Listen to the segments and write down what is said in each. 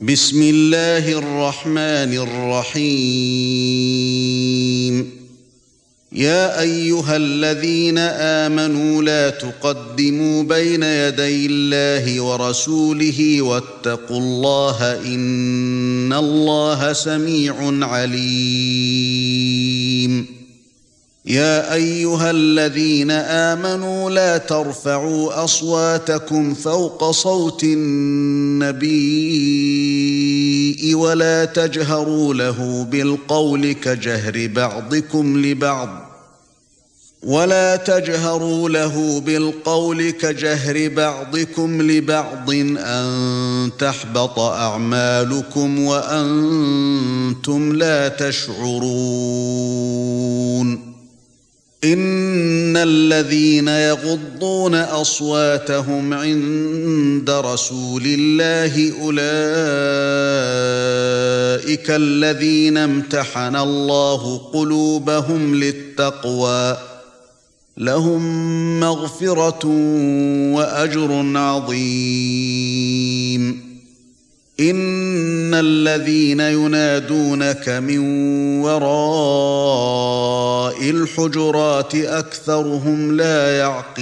بسم الله الرحمن الرحيم يا أيها الذين آمنوا لا تقدموا بين يدي الله ورسوله واتقوا الله إن الله سميع عليم يا أيها الذين آمنوا لا ترفعوا أصواتكم فوق صوت النبي ولا تجهروا له بالقول كجهر بعضكم لبعض أن تحبط أعمالكم وأنتم لا تشعرون إن الذين يغضون أصواتهم عند رسول الله أولئك الذين امتحن الله قلوبهم للتقوى لهم مغفرة وأجر عظيم إن الذين ينادونك من وراء الحجرات أكثرهم لا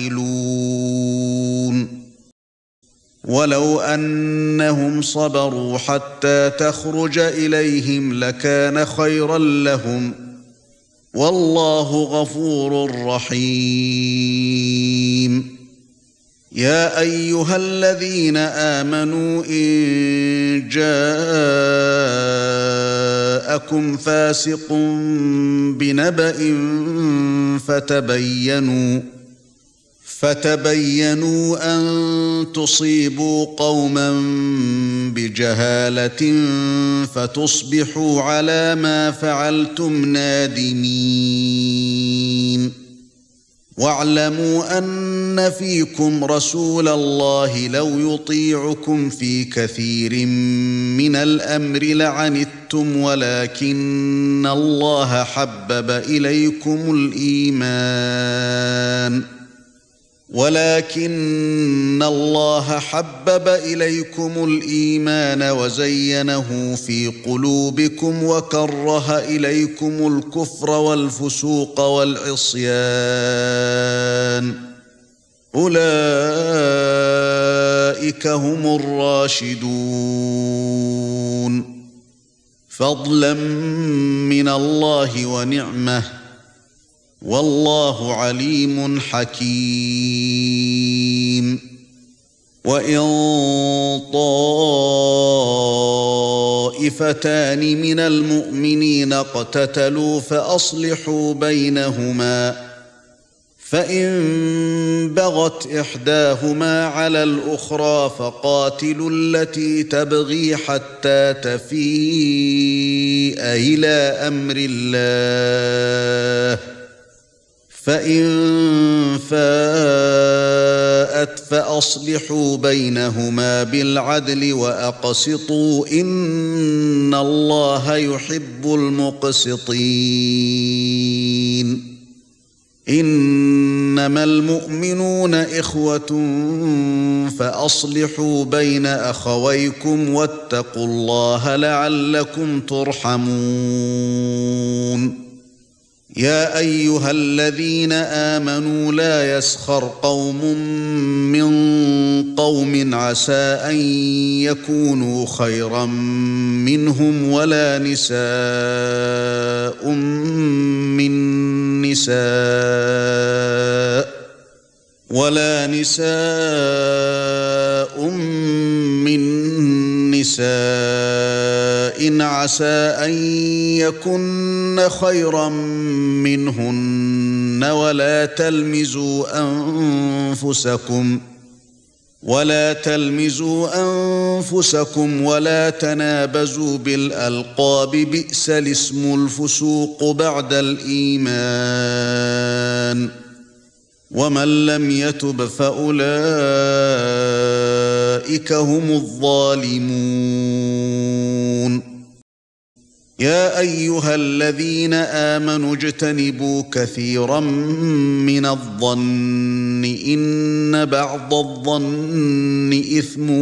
يعقلون ولو أنهم صبروا حتى تخرج إليهم لكان خيرا لهم والله غفور رحيم يا أيها الذين آمنوا إن جاءكم فاسق بنبأ فتبينوا أن تصيبوا قوما بجهالة فتصبحوا على ما فعلتم نادمين واعلموا أن فيكم رسول الله لو يطيعكم في كثير من الأمر لعنتم ولكن الله حبب إليكم الإيمان وزينه في قلوبكم وكره إليكم الكفر والفسوق والعصيان أولئك هم الراشدون فضلا من الله ونعمه والله عليم حكيم وإن طائفتان من المؤمنين اقتتلوا فأصلحوا بينهما فإن بغت إحداهما على الأخرى فقاتلوا التي تبغي حتى تفيء إلى أمر الله فإن فاءت فأصلحوا بينهما بالعدل وأقسطوا إن الله يحب المقسطين إنما المؤمنون إخوة فأصلحوا بين أخويكم واتقوا الله لعلكم ترحمون يا أيها الذين آمنوا لا يسخر قوم من قوم عسى أن يكونوا خيرا منهم ولا نساء من نساء عسى أن يكن خيرا منهن ولا تلمزوا أنفسكم ولا تنابزوا بالألقاب بئس الاسم الفسوق بعد الإيمان ومن لم يتب فأولئك هم الظالمون يا ايها الذين آمنوا اجتنبوا كثيرا من الظن ان بعض الظن إثم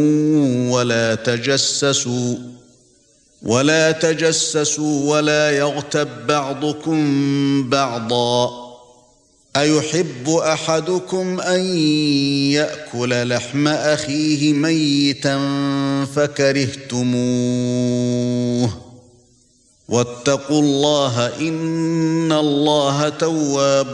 ولا تجسسوا ولا يغتب بعضكم بعضا أيحب أحدكم أن يأكل لحم أخيه ميتا فكرهتموه واتقوا الله إن الله تواب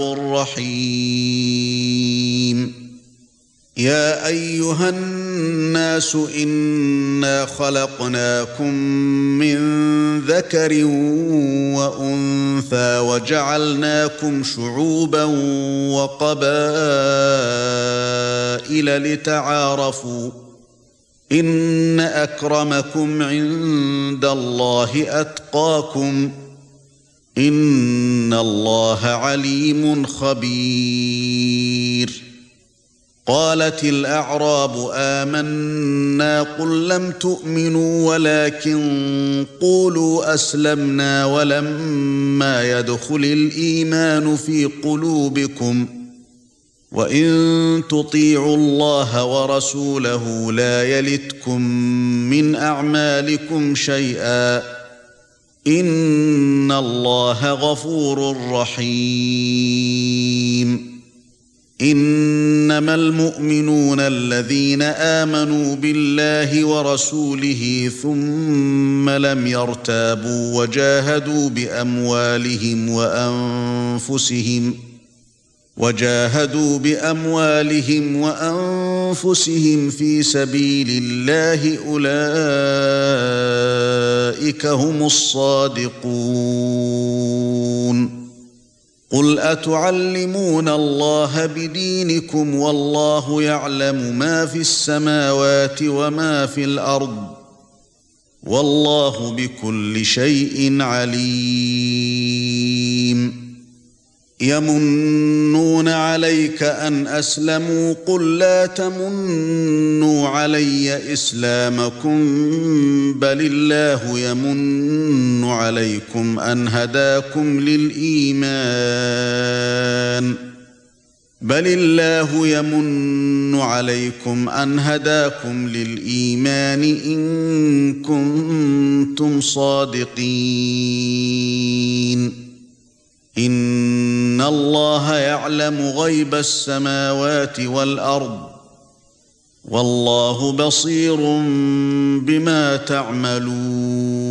رحيم يا أيها الناس إنا خلقناكم من ذكر وأنثى وجعلناكم شعوبا وقبائل لتعارفوا إن أكرمكم عند الله أتقاكم إن الله عليم خبير قالت الأعراب آمنا قل لم تؤمنوا ولكن قولوا أسلمنا ولما يدخل الإيمان في قلوبكم وإن تطيعوا الله ورسوله لا يلتكم من أعمالكم شيئا إن الله غفور رحيم إنما المؤمنون الذين آمنوا بالله ورسوله ثم لم يرتابوا وجاهدوا بأموالهم وأنفسهم في سبيل الله أولئك هم الصادقون قل أتعلمون الله بدينكم والله يعلم ما في السماوات وما في الأرض والله بكل شيء عليم يمنون عليك أن أسلموا قل لا تمنوا علي إسلامكم بل الله يمن عليكم أن هداكم للإيمان إن كنتم صادقين إن الله يعلم غيب السماوات والأرض والله بصير بما تعملون